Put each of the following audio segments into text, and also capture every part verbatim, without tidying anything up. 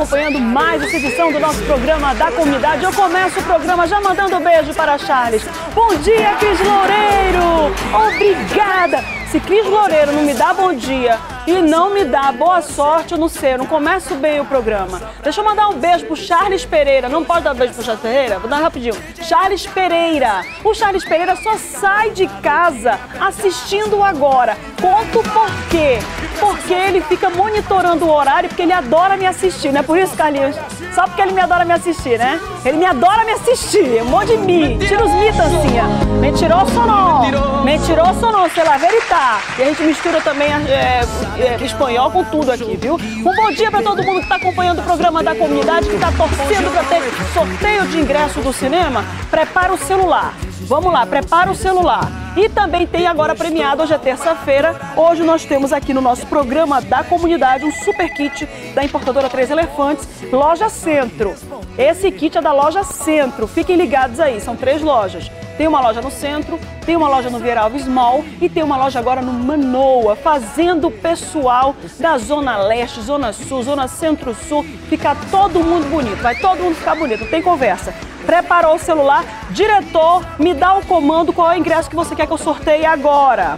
acompanhando mais essa edição do nosso programa da comunidade. Eu começo o programa já mandando um beijo para Charles. Bom dia, Cris Loureiro! Obrigada! Se Cris Loureiro não me dá bom dia e não me dá boa sorte, eu não sei, eu não começo bem o programa. Deixa eu mandar um beijo pro Charles Pereira. Não pode dar um beijo pro Charles Pereira? Vou dar rapidinho. Charles Pereira. O Charles Pereira só sai de casa assistindo agora. Conto por quê? Porque ele fica monitorando o horário, porque ele adora me assistir, não é por isso, Carlinhos? Só porque ele me adora me assistir, né? Ele me adora me assistir, um monte de mim. Tira os mitos assim, ó. Mentiroso não. Mentiroso não, sei lá, veritá. E a gente mistura também é, é, espanhol com tudo aqui, viu? Um bom dia para todo mundo que está acompanhando o programa da comunidade, que está torcendo para ter sorteio de ingresso do cinema. Prepara o celular. Vamos lá, prepara o celular. E também tem agora premiado, hoje é terça-feira, hoje nós temos aqui no nosso programa da comunidade um super kit da importadora Três Elefantes, Loja Centro. Esse kit é da Loja Centro, fiquem ligados aí, são três lojas. Tem uma loja no centro, tem uma loja no Vieira Alves Mall e tem uma loja agora no Manoa, fazendo o pessoal da Zona Leste, Zona Sul, Zona Centro-Sul, ficar todo mundo bonito, vai todo mundo ficar bonito, não tem conversa. Preparou o celular, diretor, me dá o comando, qual é o ingresso que você quer que eu sorteie agora.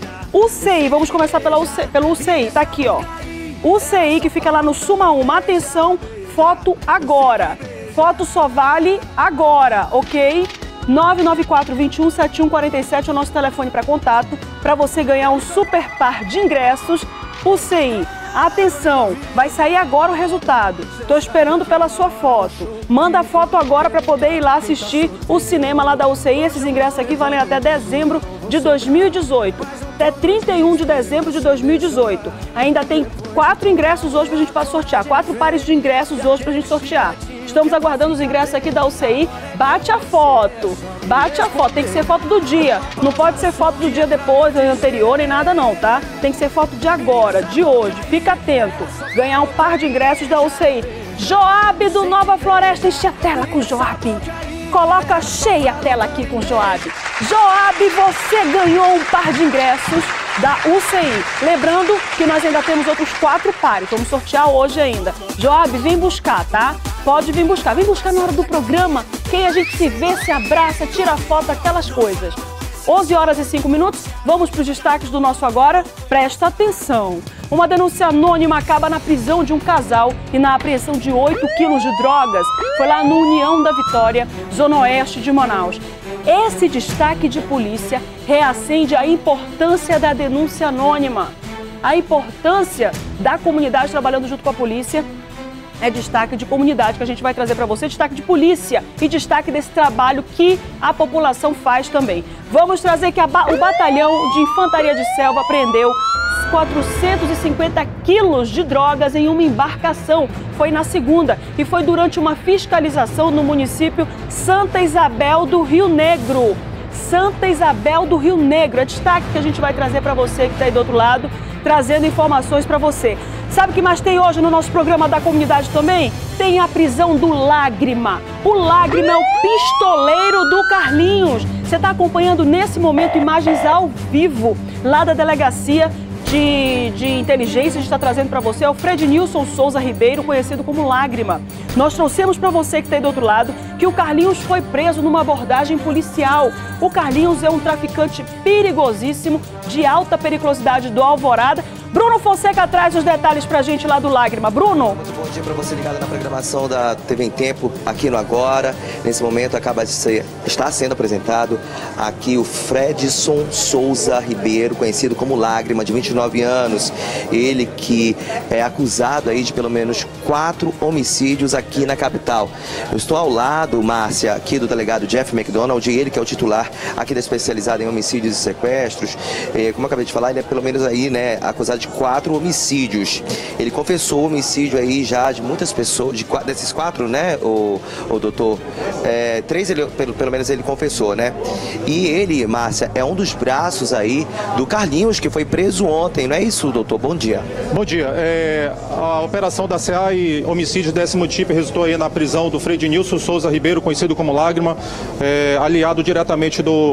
U C I, vamos começar pela U C I, pelo U C I, tá aqui ó. U C I que fica lá no Suma uma, atenção, foto agora. Foto só vale agora, ok? nove nove quatro, dois um, sete um quatro sete é o nosso telefone para contato, para você ganhar um super par de ingressos. U C I, atenção, vai sair agora o resultado. Estou esperando pela sua foto. Manda a foto agora para poder ir lá assistir o cinema lá da U C I. Esses ingressos aqui valem até dezembro de dois mil e dezoito. Até trinta e um de dezembro de dois mil e dezoito. Ainda tem quatro ingressos hoje para a gente sortear. Quatro pares de ingressos hoje para a gente sortear. Estamos aguardando os ingressos aqui da U C I. Bate a foto, bate a foto. Tem que ser foto do dia. Não pode ser foto do dia depois, anterior, nem nada não, tá? Tem que ser foto de agora, de hoje. Fica atento. Ganhar um par de ingressos da U C I. Joab do Nova Floresta, enche a tela com o Joab. Coloca cheia a tela aqui com o Joab. Joab, você ganhou um par de ingressos da U C I. Lembrando que nós ainda temos outros quatro pares. Vamos sortear hoje ainda. Joab, vem buscar, tá? Pode vir buscar. Vem buscar na hora do programa, que aí a gente se vê, se abraça, tira foto, aquelas coisas. onze horas e cinco minutos, vamos para os destaques do nosso agora. Presta atenção. Uma denúncia anônima acaba na prisão de um casal e na apreensão de oito quilos de drogas. Foi lá no União da Vitória, zona oeste de Manaus. Esse destaque de polícia reacende a importância da denúncia anônima. A importância da comunidade trabalhando junto com a polícia. É destaque de comunidade que a gente vai trazer para você, destaque de polícia e destaque desse trabalho que a população faz também. Vamos trazer que a, o Batalhão de Infantaria de Selva apreendeu quatrocentos e cinquenta quilos de drogas em uma embarcação. Foi na segunda e foi durante uma fiscalização no município Santa Isabel do Rio Negro. Santa Isabel do Rio Negro, é destaque que a gente vai trazer para você que está aí do outro lado, trazendo informações para você. Sabe o que mais tem hoje no nosso programa da comunidade também? Tem a prisão do Lágrima. O Lágrima é o pistoleiro do Carlinhos. Você está acompanhando nesse momento imagens ao vivo lá da delegacia de, de inteligência. A gente está trazendo para você é o Fred Nilson Souza Ribeiro, conhecido como Lágrima. Nós trouxemos para você que está aí do outro lado que o Carlinhos foi preso numa abordagem policial. O Carlinhos é um traficante perigosíssimo, de alta periculosidade do Alvorada. Bruno Fonseca traz os detalhes pra gente lá do Lágrima. Bruno. Muito bom dia para você ligado na programação da T V em Tempo, aqui no Agora. Nesse momento acaba de ser, está sendo apresentado aqui o Fredson Souza Ribeiro, conhecido como Lágrima, de vinte e nove anos. Ele que é acusado aí de pelo menos quatro homicídios aqui na capital. Eu estou ao lado, Márcia, aqui do delegado Jeff McDonald, ele que é o titular aqui da especializada em homicídios e sequestros. Como eu acabei de falar, ele é pelo menos aí, né, acusado de de quatro homicídios. Ele confessou o homicídio aí já de muitas pessoas, de quatro, desses quatro, né, o, o doutor? É, três, ele, pelo, pelo menos ele confessou, né? E ele, Márcia, é um dos braços aí do Carlinhos, que foi preso ontem, não é isso, doutor? Bom dia. Bom dia. É, a operação da C A e homicídio décimo tipo resultou aí na prisão do Fred Nilson Souza Ribeiro, conhecido como Lágrima, é, aliado diretamente do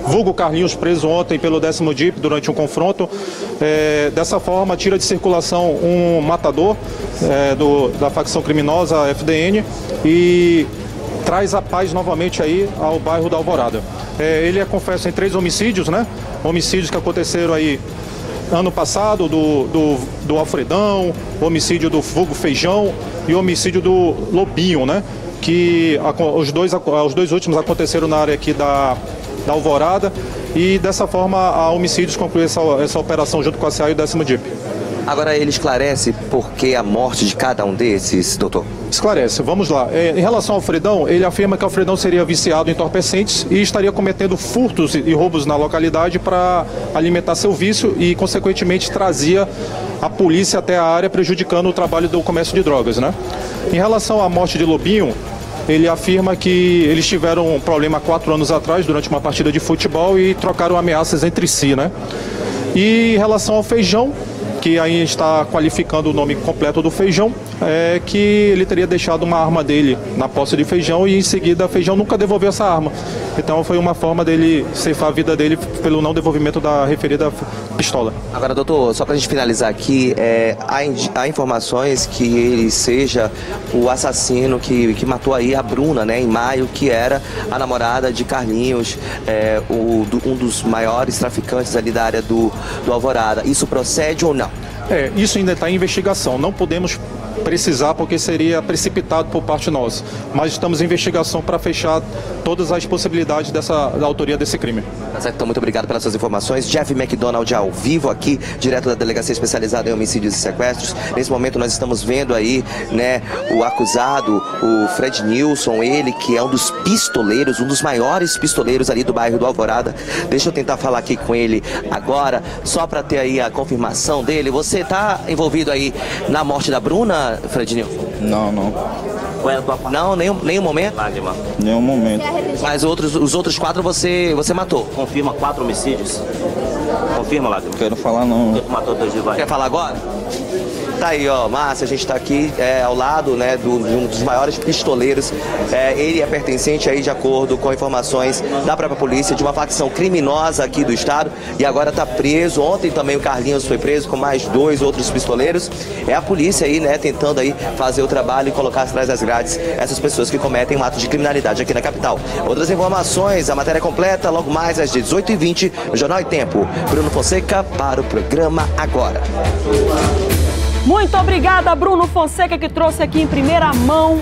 vulgo Carlinhos, preso ontem pelo décimo D I P durante um confronto. É, dessa forma, tira de circulação um matador é, do, da facção criminosa F D N e traz a paz novamente aí ao bairro da Alvorada. É, ele é confesso em três homicídios, né? Homicídios que aconteceram aí ano passado, do, do, do Alfredão, o homicídio do vulgo Feijão e o homicídio do Lobinho, né? Que a, os, dois, os dois últimos aconteceram na área aqui da, da Alvorada e dessa forma a Homicídios concluiu essa, essa operação junto com a C A e o décimo D I P. Agora ele esclarece por que a morte de cada um desses, doutor? Esclarece, vamos lá. É, em relação ao Alfredão, ele afirma que o Alfredão seria viciado em entorpecentes e estaria cometendo furtos e roubos na localidade para alimentar seu vício e, consequentemente, trazia a polícia até a área, prejudicando o trabalho do comércio de drogas, né? Em relação à morte de Lobinho, ele afirma que eles tiveram um problema quatro anos atrás, durante uma partida de futebol, e trocaram ameaças entre si, né? E em relação ao Feijão, que aí está qualificando o nome completo do Feijão, é que ele teria deixado uma arma dele na posse de Feijão e em seguida Feijão nunca devolveu essa arma. Então foi uma forma dele ceifar a vida dele pelo não devolvimento da referida pistola. Agora, doutor, só para a gente finalizar aqui, é, há, há informações que ele seja o assassino que, que matou aí a Bruna, né, em maio, que era a namorada de Carlinhos, é, o, do, um dos maiores traficantes ali da área do, do Alvorada. Isso procede ou não? É, isso ainda está em investigação. Não podemos precisar porque seria precipitado por parte nossa. Mas estamos em investigação para fechar todas as possibilidades dessa, da autoria desse crime. Tá certo, então muito obrigado pelas suas informações. Jeff McDonald ao vivo aqui, direto da Delegacia Especializada em Homicídios e Sequestros. Nesse momento nós estamos vendo aí, né, o acusado, o Fred Nilson, ele que é um dos pistoleiros, um dos maiores pistoleiros ali do bairro do Alvorada. Deixa eu tentar falar aqui com ele agora, só para ter aí a confirmação dele. Você está envolvido aí na morte da Bruna, Fred Nilson? Não, não. Não, nenhum, nenhum momento? Lágrima. Nenhum momento. Mas outros, os outros quatro você, você matou? Confirma quatro homicídios. Confirma, Lágrima. Quero falar não. Quem matou dois rivais? Quer falar agora? Tá aí, ó, Márcia, a gente está aqui é, ao lado, né, do, de um dos maiores pistoleiros. É, ele é pertencente aí, de acordo com informações da própria polícia, de uma facção criminosa aqui do estado e agora está preso. Ontem também o Carlinhos foi preso com mais dois outros pistoleiros. É a polícia aí, né, tentando aí fazer o trabalho e colocar atrás das grades essas pessoas que cometem um ato de criminalidade aqui na capital. Outras informações, a matéria completa logo mais às dezoito e vinte no Jornal em Tempo. Bruno Fonseca para o programa Agora. Muito obrigada, Bruno Fonseca, que trouxe aqui em primeira mão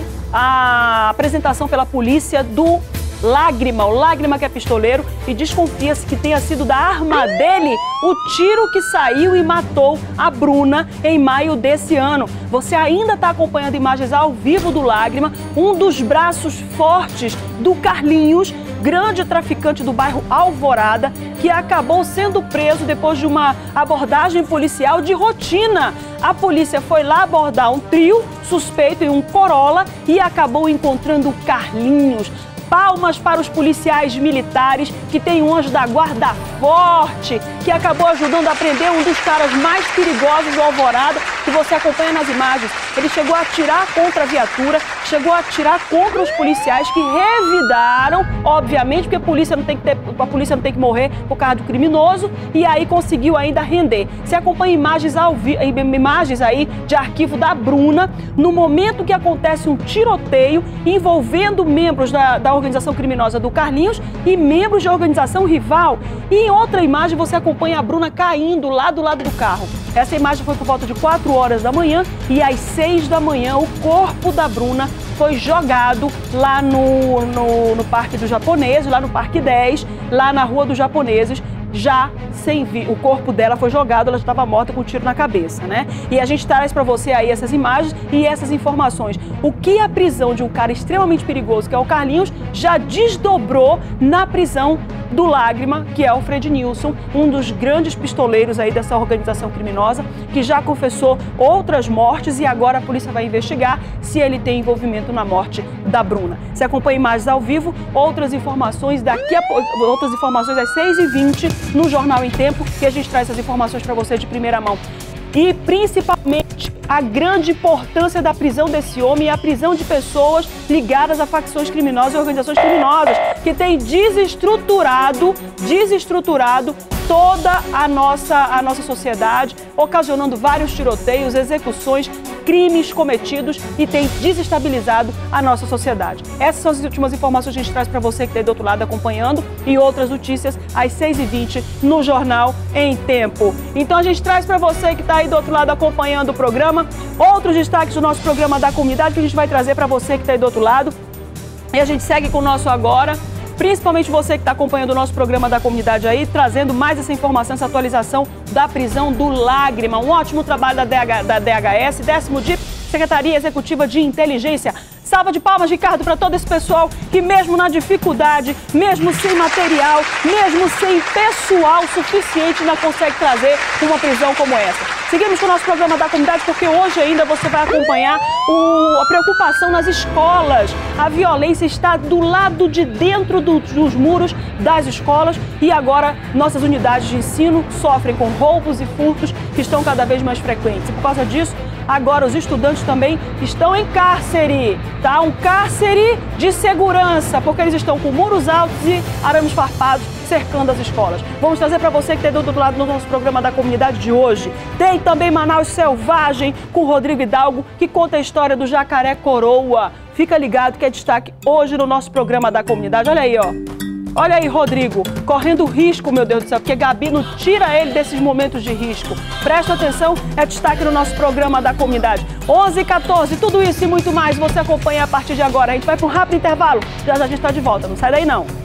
a apresentação pela polícia do Lágrima, o Lágrima que é pistoleiro, e desconfia-se que tenha sido da arma dele o tiro que saiu e matou a Bruna em maio desse ano. Você ainda está acompanhando imagens ao vivo do Lágrima, um dos braços fortes do Carlinhos, grande traficante do bairro Alvorada, que acabou sendo preso depois de uma abordagem policial de rotina. A polícia foi lá abordar um trio suspeito em um Corolla e acabou encontrando o Carlinhos. Palmas para os policiais militares, que tem um anjo da guarda forte, que acabou ajudando a prender um dos caras mais perigosos do Alvorada, que você acompanha nas imagens. Ele chegou a atirar contra a viatura, chegou a atirar contra os policiais, que revidaram, obviamente, porque a polícia não tem que ter, a polícia não tem que morrer por causa do criminoso, e aí conseguiu ainda render. Você acompanha imagens, ao vi, imagens aí de arquivo da Bruna, no momento que acontece um tiroteio envolvendo membros da, da organização criminosa do Carlinhos e membros de organização rival. E em outra imagem você acompanha a Bruna caindo lá do lado do carro. Essa imagem foi por volta de quatro horas da manhã e às seis da manhã o corpo da Bruna foi jogado lá no, no, no Parque dos Japoneses, lá no Parque dez, lá na Rua dos Japoneses, já sem vi... o corpo dela foi jogado, ela estava morta com um tiro na cabeça, né? E a gente traz para você aí essas imagens e essas informações. O que a prisão de um cara extremamente perigoso, que é o Carlinhos, já desdobrou na prisão do Lágrima, que é o Fred Nilson, um dos grandes pistoleiros aí dessa organização criminosa, que já confessou outras mortes e agora a polícia vai investigar se ele tem envolvimento na morte da Bruna. Você acompanha imagens ao vivo, outras informações daqui a pouco, outras informações às seis e vinte no Jornal em Tempo, que a gente traz essas informações para você de primeira mão. E principalmente a grande importância da prisão desse homem e a prisão de pessoas ligadas a facções criminosas e organizações criminosas. que tem desestruturado, desestruturado toda a nossa, a nossa sociedade, ocasionando vários tiroteios, execuções, crimes cometidos e tem desestabilizado a nossa sociedade. Essas são as últimas informações que a gente traz para você que está aí do outro lado acompanhando e outras notícias às seis e vinte no Jornal em Tempo. Então a gente traz para você que está aí do outro lado acompanhando o programa outros destaques do nosso programa da comunidade que a gente vai trazer para você que está aí do outro lado. E a gente segue com o nosso agora. Principalmente você que está acompanhando o nosso programa da comunidade aí, trazendo mais essa informação, essa atualização da prisão do Lágrima. Um ótimo trabalho da, D H, da D H S, décimo D I P, Secretaria Executiva de Inteligência. Salva de palmas, Ricardo, para todo esse pessoal que mesmo na dificuldade, mesmo sem material, mesmo sem pessoal suficiente, ainda consegue trazer uma prisão como essa. Seguimos com o nosso programa da comunidade porque hoje ainda você vai acompanhar o, a preocupação nas escolas. A violência está do lado de dentro do, dos muros das escolas e agora nossas unidades de ensino sofrem com roubos e furtos que estão cada vez mais frequentes. E por causa disso, agora os estudantes também estão em cárcere, tá? Um cárcere de segurança, porque eles estão com muros altos e arames farpados cercando as escolas. Vamos trazer para você que está do outro lado no nosso programa da comunidade de hoje. Tem também Manaus Selvagem com Rodrigo Hidalgo, que conta a história do jacaré coroa. Fica ligado que é destaque hoje no nosso programa da comunidade. Olha aí, ó. Olha aí, Rodrigo, correndo risco, meu Deus do céu, porque Gabi não tira ele desses momentos de risco. Presta atenção, é destaque no nosso programa da comunidade. onze e quatorze, tudo isso e muito mais você acompanha a partir de agora. A gente vai para um rápido intervalo, já já a gente está de volta, não sai daí não.